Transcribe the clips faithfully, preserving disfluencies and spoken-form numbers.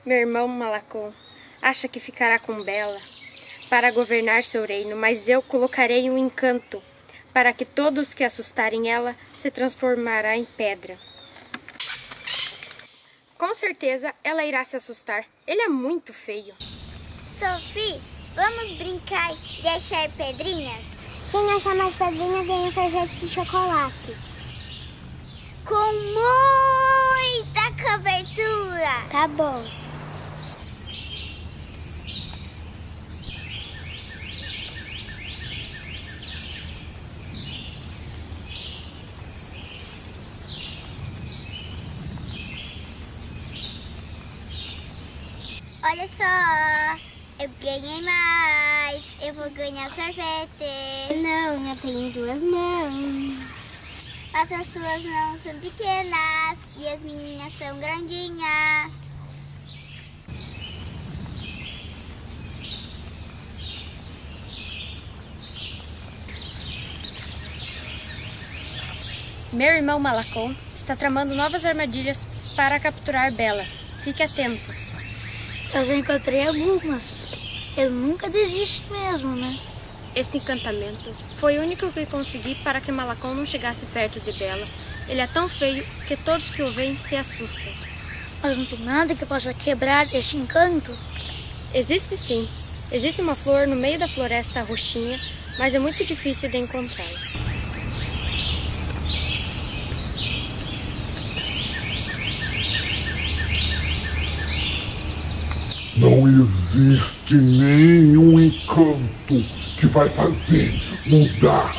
Meu irmão Malacon acha que ficará com Bela para governar seu reino, mas eu colocarei um encanto para que todos que assustarem ela se transformará em pedra. Com certeza ela irá se assustar. Ele é muito feio. Sophie, vamos brincar de achar pedrinhas? Quem achar mais pedrinhas ganha um sorvete de chocolate. Com muita cobertura. Tá bom. Olha só, eu ganhei mais, eu vou ganhar sorvete. Não, eu tenho duas mãos. Mas as suas mãos são pequenas e as minhas são grandinhas. Meu irmão Malacon está tramando novas armadilhas para capturar Bela. Fique atento. Eu já encontrei algumas. Eu nunca desisto mesmo, né? Este encantamento foi o único que consegui para que Malacon não chegasse perto de Bela. Ele é tão feio que todos que o veem se assustam. Mas não tem nada que possa quebrar esse encanto? Existe sim. Existe uma flor no meio da floresta roxinha, mas é muito difícil de encontrar. Não existe nenhum encanto que vai fazer mudar.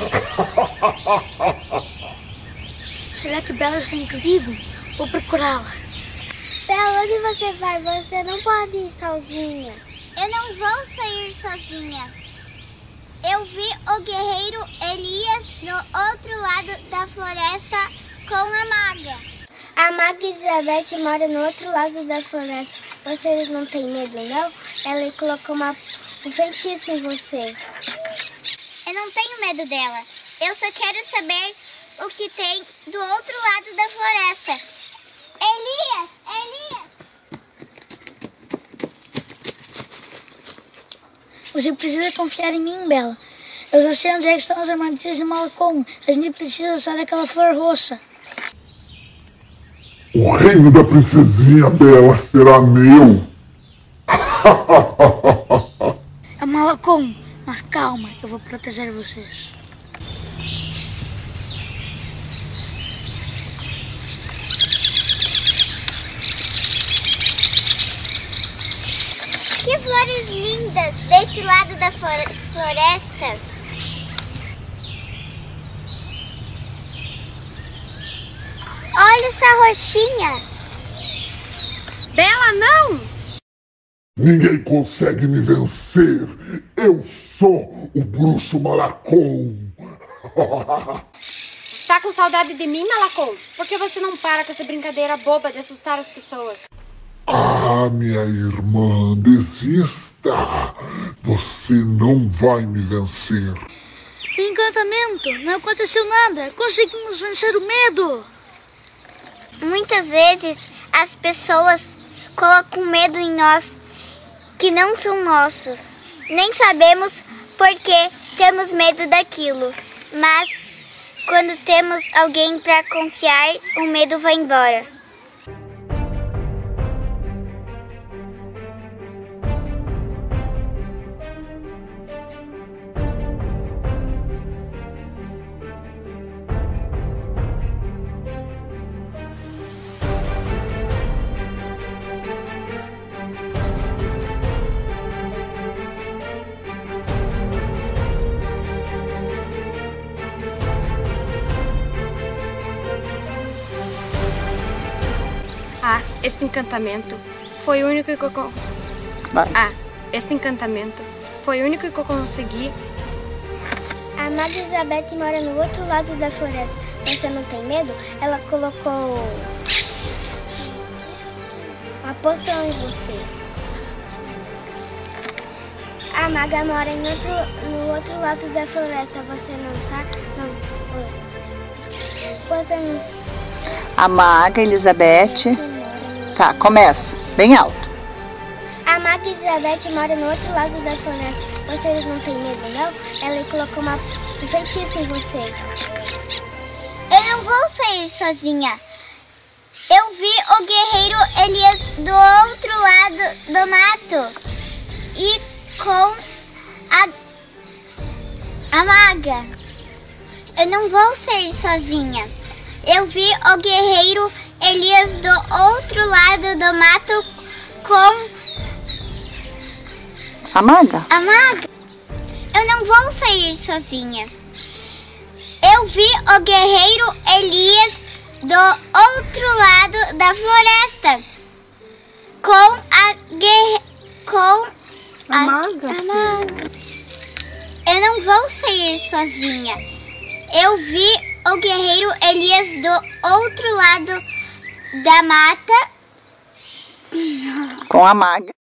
Será que Bela está em perigo? Vou procurá-la. Bela, onde você vai? Você não pode ir sozinha. Eu não vou sair sozinha. Eu vi o guerreiro Elias no outro lado da floresta com a maga. A maga Elizabeth mora no outro lado da floresta. Você não tem medo, não? Ela colocou uma, um feitiço em você. Eu não tenho medo dela. Eu só quero saber o que tem do outro lado da floresta. Elias! Elias! Você precisa confiar em mim, Bela. Eu já sei onde é que estão as armadilhas de Malacon. A gente precisa só daquela flor roxa. O reino da princesinha Bela será meu. É Malacon, mas calma, eu vou proteger vocês. Que flores lindas desse lado da floresta. Olha essa roxinha. Bela, não! Ninguém consegue me vencer. Eu sou o bruxo Malacon. Está com saudade de mim, Malacon? Por que você não para com essa brincadeira boba de assustar as pessoas? Ah, minha irmã, desista. Você não vai me vencer. Encantamento, não aconteceu nada. Conseguimos vencer o medo. Muitas vezes as pessoas colocam medo em nós que não são nossos. Nem sabemos por que temos medo daquilo. Mas quando temos alguém para confiar, o medo vai embora. Ah, este encantamento foi o único que eu consegui. Ah, este encantamento foi o único que eu consegui. A maga Elizabeth mora no outro lado da floresta. Você não tem medo? Ela colocou uma poção em você. A maga mora em outro, no outro lado da floresta. Você não sabe? Não. Quantos... A maga Elizabeth. Tá, começa. Bem alto. A Maga Elizabeth mora no outro lado da floresta. Você não tem medo, não? Ela colocou uma, um feitiço em você. Eu não vou sair sozinha. Eu vi o guerreiro Elias do outro lado do mato e com a, a maga. Eu não vou sair sozinha. Eu vi o guerreiro Elias do outro lado do mato com a maga. A maga. Eu não vou sair sozinha. Eu vi o guerreiro Elias do outro lado da floresta com a guerre... com a, a maga. A maga. Eu não vou sair sozinha. Eu vi o guerreiro Elias do outro lado da mata com a maga.